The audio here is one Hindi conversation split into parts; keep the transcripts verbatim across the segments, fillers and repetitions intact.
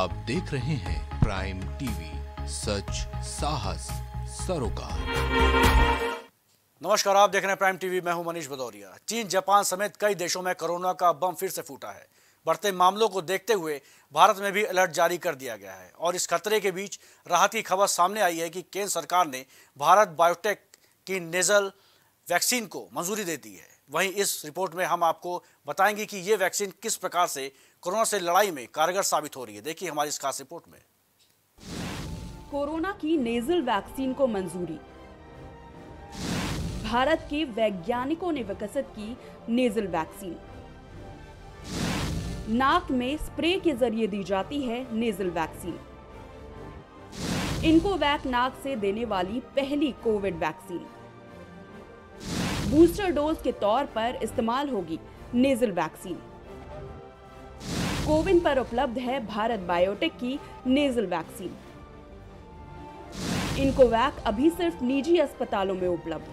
आप देख रहे हैं प्राइम टीवी, सच साहस सरोकार। नमस्कार, आप देख रहे हैं प्राइम टीवी। मैं हूं मनीष भदौरिया। चीन, जापान समेत कई देशों में कोरोना का बम फिर से फूटा है। बढ़ते मामलों को देखते हुए भारत में भी अलर्ट जारी कर दिया गया है और इस खतरे के बीच राहत की खबर सामने आई है कि केंद्र सरकार ने भारत बायोटेक की नेजल वैक्सीन को मंजूरी दे दी है। वहीं इस रिपोर्ट में हम आपको बताएंगे कि ये वैक्सीन किस प्रकार से कोरोना से लड़ाई में कारगर साबित हो रही है। देखिए हमारी इस खास रिपोर्ट में। कोरोना की नेजल वैक्सीन को मंजूरी। भारत के वैज्ञानिकों ने विकसित की नेजल वैक्सीन। नाक में स्प्रे के जरिए दी जाती है नेजल वैक्सीन। इनकोवैक नाक से देने वाली पहली कोविड वैक्सीन। बूस्टर डोज के तौर पर इस्तेमाल होगी नेजल वैक्सीन। कोविन पर उपलब्ध है भारत बायोटेक की नेजल वैक्सीन। इनकोवैक अभी सिर्फ निजी अस्पतालों में उपलब्ध।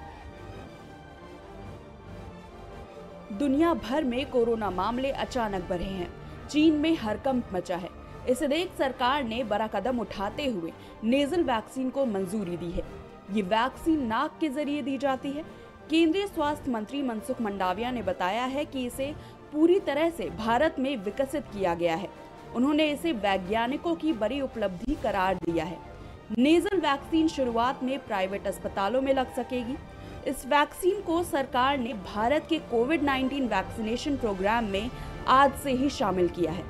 दुनिया भर में कोरोना मामले अचानक बढ़े हैं। चीन में हड़कंप मचा है। इसे देख सरकार ने बड़ा कदम उठाते हुए नेजल वैक्सीन को मंजूरी दी है। ये वैक्सीन नाक के जरिए दी जाती है। केंद्रीय स्वास्थ्य मंत्री मनसुख मंडाविया ने बताया है कि इसे पूरी तरह से भारत में विकसित किया गया है। उन्होंने इसे वैज्ञानिकों की बड़ी उपलब्धि करार दिया है। नेजल वैक्सीन शुरुआत में प्राइवेट अस्पतालों में लग सकेगी। इस वैक्सीन को सरकार ने भारत के कोविड नाइनटीन वैक्सीनेशन प्रोग्राम में आज से ही शामिल किया है।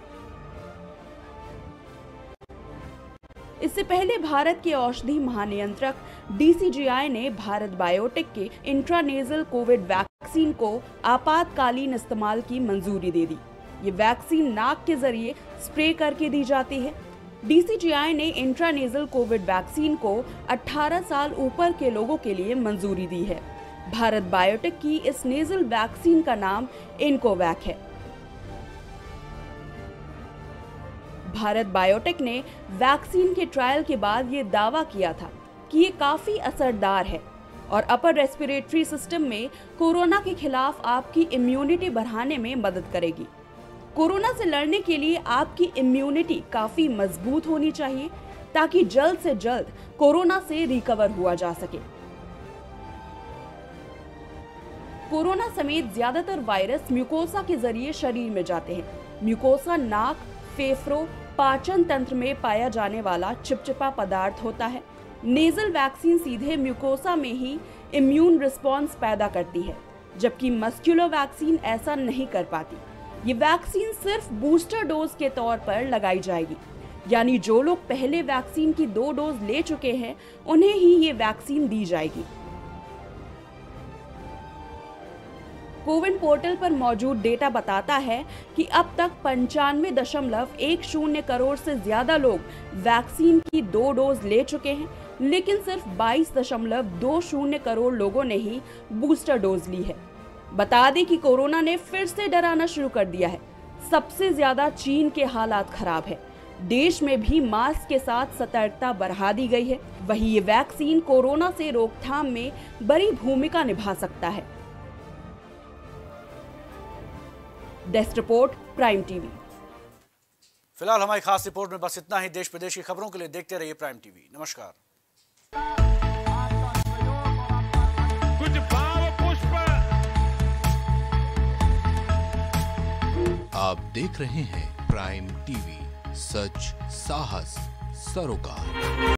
इससे पहले भारत के औषधि महानियंत्रक डी सी जी आई ने भारत बायोटेक के इंट्रानेजल कोविड वैक्सीन को आपातकालीन इस्तेमाल की मंजूरी दे दी। ये वैक्सीन नाक के जरिए स्प्रे करके दी जाती है। डी सी जी आई ने इंट्रानेजल कोविड वैक्सीन को अठारह साल ऊपर के लोगों के लिए मंजूरी दी है। भारत बायोटेक की इस नेजल वैक्सीन का नाम इनकोवैक है। भारत बायोटेक ने वैक्सीन के ट्रायल के बाद ये दावा किया था कि ये काफी असरदार है और अपर रेस्पिरेटरी सिस्टम में कोरोना के खिलाफ आपकी इम्यूनिटी बढ़ाने में मदद करेगी। कोरोना से लड़ने के लिए आपकी इम्यूनिटी काफी मजबूत होनी चाहिए ताकि जल्द से जल्द कोरोना से रिकवर हुआ जा सके। कोरोना समेत ज्यादातर वायरस म्यूकोसा के जरिए शरीर में जाते हैं। म्यूकोसा नाक, फेफड़ों, पाचन तंत्र में पाया जाने वाला चिपचिपा पदार्थ होता है। नेजल वैक्सीन सीधे म्यूकोसा में ही इम्यून रिस्पॉन्स पैदा करती है, जबकि मस्कुलर वैक्सीन ऐसा नहीं कर पाती। ये वैक्सीन सिर्फ बूस्टर डोज के तौर पर लगाई जाएगी, यानी जो लोग पहले वैक्सीन की दो डोज ले चुके हैं उन्हें ही ये वैक्सीन दी जाएगी। कोविन पोर्टल पर मौजूद डेटा बताता है कि अब तक पंचानवे दशमलव एक शून्य करोड़ से ज्यादा लोग वैक्सीन की दो डोज ले चुके हैं, लेकिन सिर्फ बाईस दशमलव दो शून्य करोड़ लोगों ने ही बूस्टर डोज ली है। बता दें कि कोरोना ने फिर से डराना शुरू कर दिया है। सबसे ज्यादा चीन के हालात खराब है। देश में भी मास्क के साथ सतर्कता बढ़ा दी गई है। वहीं ये वैक्सीन कोरोना से रोकथाम में बड़ी भूमिका निभा सकता है। Desk report, Prime TV. फिलहाल हमारी खास रिपोर्ट में बस इतना ही। देश प्रदेश की खबरों के लिए देखते रहिए प्राइम टीवी। नमस्कार। कुछ भाव पुष्प। आप देख रहे हैं प्राइम टीवी, सच साहस सरोकार।